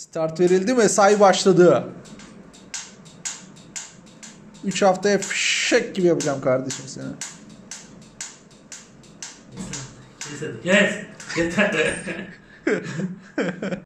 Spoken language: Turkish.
Start verildi, mesai başladı. 3 haftaya fişek gibi yapacağım kardeşim seni. Yes. Yeter.